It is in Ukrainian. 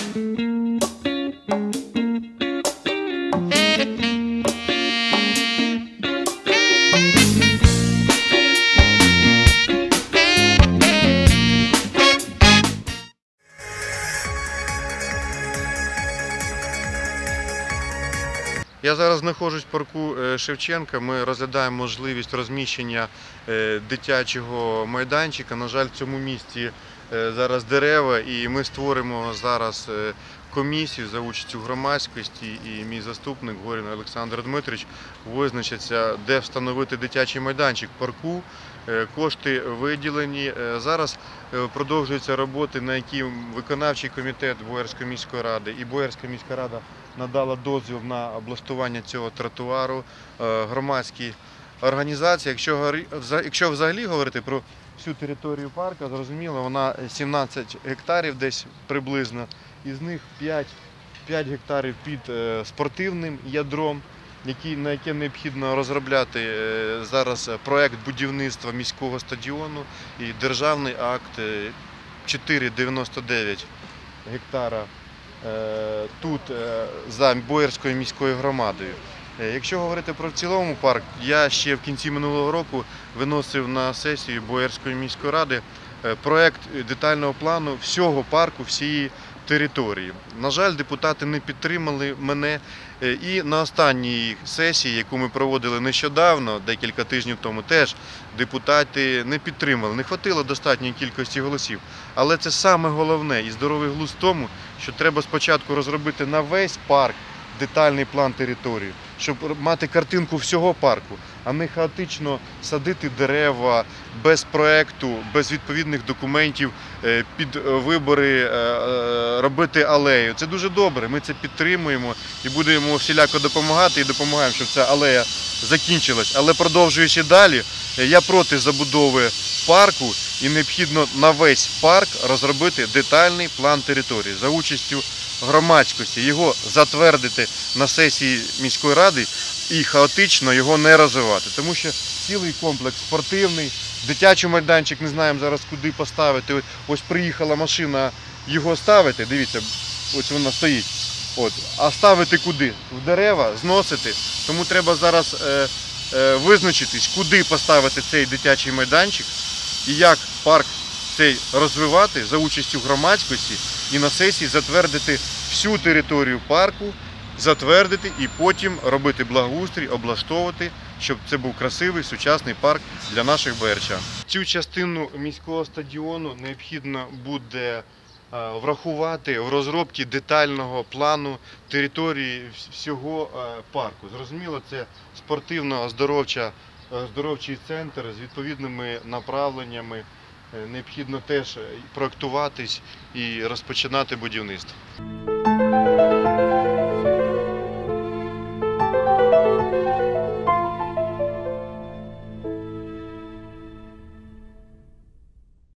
Я зараз знаходжусь в парку Шевченка. Ми розглядаємо можливість розміщення дитячого майданчика. На жаль, в цьому місці зараз дерева, і ми створимо зараз комісію за участю громадськості, і мій заступник Горін Олександр Дмитрович визначиться, де встановити дитячий майданчик в парку. Кошти виділені. Зараз продовжуються роботи, на які виконавчий комітет Боярської міської ради і Боярська міська рада надала дозвіл на облаштування цього тротуару. Громадські організації, якщо взагалі говорити про всю територію парку, зрозуміло, вона 17 гектарів десь приблизно, із них 5 гектарів під спортивним ядром, на яке необхідно розробляти зараз проєкт будівництва міського стадіону, і державний акт 4,99 гектара тут за Боярською міською громадою. Якщо говорити про в цілому парк, я ще в кінці минулого року виносив на сесію Боярської міської ради проєкт детального плану всього парку, всієї території. На жаль, депутати не підтримали мене, і на останній сесії, яку ми проводили нещодавно, декілька тижнів тому, теж депутати не підтримали. Не хватило достатньої кількості голосів. Але це саме головне і здоровий глузд в тому, що треба спочатку розробити на весь парк детальний план території, щоб мати картинку всього парку, а не хаотично садити дерева без проєкту, без відповідних документів, під вибори робити алею. Це дуже добре, ми це підтримуємо і будемо всіляко допомагати, і допомагаємо, щоб ця алея закінчилась. Але продовжуючи далі, я проти забудови парку, і необхідно на весь парк розробити детальний план території за участю громадськості, його затвердити на сесії міської ради і хаотично його не розвивати. Тому що цілий комплекс спортивний, дитячий майданчик, не знаємо зараз куди поставити. Ось приїхала машина його ставити, дивіться, ось вона стоїть. А ставити куди? В дерева, зносити. Тому треба зараз визначитись, куди поставити цей дитячий майданчик і як парк цей розвивати за участю громадськості, і на сесії затвердити всю територію парку, затвердити і потім робити благоустрій, облаштовувати, щоб це був красивий, сучасний парк для наших боярчан. Цю частину міського стадіону необхідно буде врахувати в розробці детального плану території всього парку. Зрозуміло, це спортивно-оздоровчий центр з відповідними направленнями. Необхідно теж проєктуватись і розпочинати будівництво.